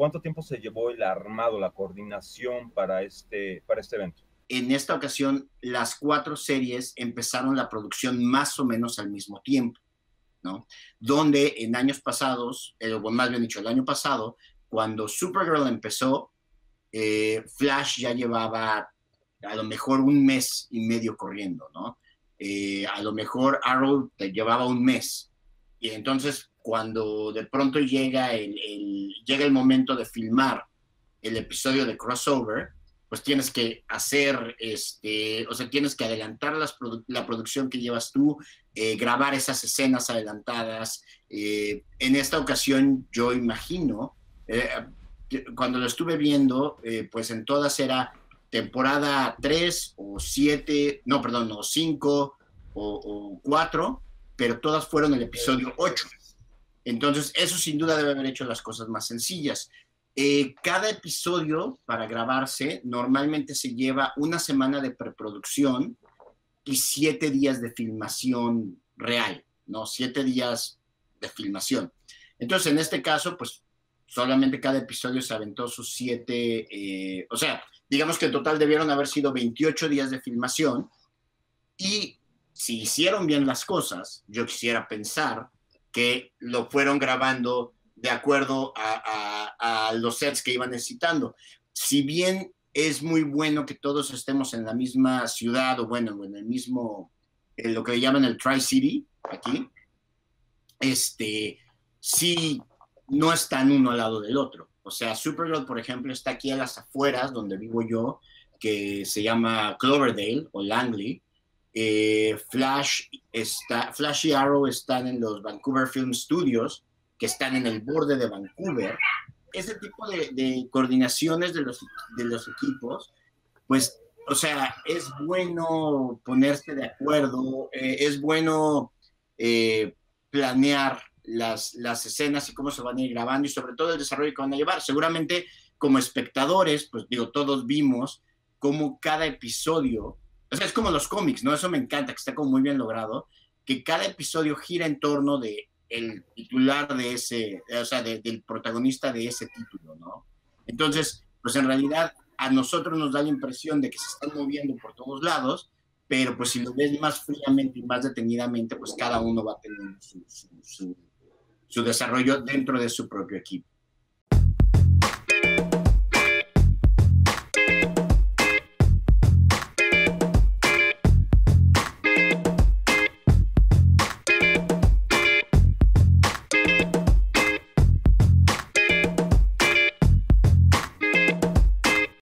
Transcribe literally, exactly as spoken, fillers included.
¿cuánto tiempo se llevó el armado, la coordinación para este, para este evento? En esta ocasión, las cuatro series empezaron la producción más o menos al mismo tiempo, ¿no? Donde en años pasados, eh, o más bien dicho, el año pasado, cuando Supergirl empezó, eh, Flash ya llevaba a lo mejor un mes y medio corriendo, ¿no? Eh, a lo mejor Arrow te llevaba un mes. Y entonces, cuando de pronto llega el, el, llega el momento de filmar el episodio de crossover, pues tienes que hacer, este, o sea, tienes que adelantar las produ la producción que llevas tú, eh, grabar esas escenas adelantadas. Eh, en esta ocasión, yo imagino, eh, cuando lo estuve viendo, eh, pues en todas era temporada tres o siete, no, perdón, o cinco o cuatro, pero todas fueron el episodio ocho. Entonces, eso sin duda debe haber hecho las cosas más sencillas. Eh, cada episodio para grabarse normalmente se lleva una semana de preproducción y siete días de filmación real, ¿no? Siete días de filmación. Entonces, en este caso, pues solamente cada episodio se aventó sus siete, eh, o sea, digamos que en total debieron haber sido veintiocho días de filmación y si hicieron bien las cosas, yo quisiera pensar que lo fueron grabando de acuerdo a, a, a los sets que iban necesitando. Si bien es muy bueno que todos estemos en la misma ciudad o bueno, en el mismo, en lo que llaman el Tri-City, aquí, este, sí no están uno al lado del otro. O sea, Supergirl, por ejemplo, está aquí a las afueras, donde vivo yo, que se llama Cloverdale o Langley. Eh, Flash, está, Flash y Arrow están en los Vancouver Film Studios, que están en el borde de Vancouver. Ese tipo de, de coordinaciones de los, de los equipos, pues, o sea, es bueno ponerse de acuerdo, eh, es bueno eh, planear las, las escenas y cómo se van a ir grabando y sobre todo el desarrollo que van a llevar. Seguramente como espectadores, pues digo, todos vimos cómo cada episodio, o sea, es como los cómics, ¿no? Eso me encanta, que está como muy bien logrado, que cada episodio gira en torno de el titular de ese, o sea, de, del protagonista de ese título, ¿no? Entonces, pues en realidad a nosotros nos da la impresión de que se están moviendo por todos lados, pero pues si lo ves más fríamente y más detenidamente, pues cada uno va teniendo su, su, su, su desarrollo dentro de su propio equipo.